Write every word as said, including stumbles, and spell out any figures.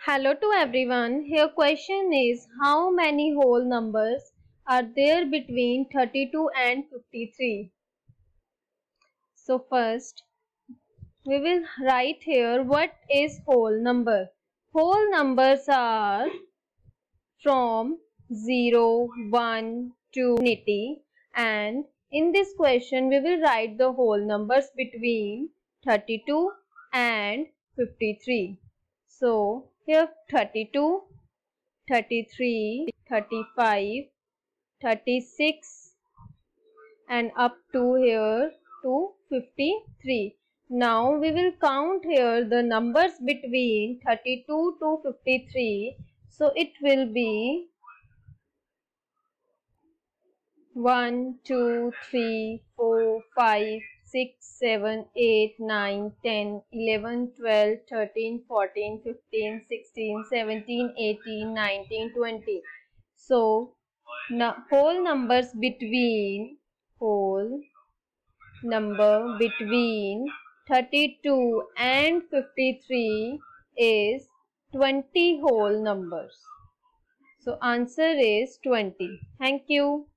Hello to everyone. Here question is how many whole numbers are there between thirty-two and fifty-three? So first we will write here what is whole number. Whole numbers are from zero, one to infinity, and in this question we will write the whole numbers between thirty-two and fifty-three. So here thirty-two, thirty-three, thirty-five, thirty-six and up to here to fifty-three. Now we will count here the numbers between thirty-two to fifty-three. So it will be one, two, three, four, five, six, seven, eight, nine, ten, eleven, twelve, thirteen, fourteen, fifteen, sixteen, seventeen, eighteen, nineteen, twenty. So now whole numbers between whole number between thirty-two and fifty-three is twenty whole numbers. So answer is twenty. Thank you.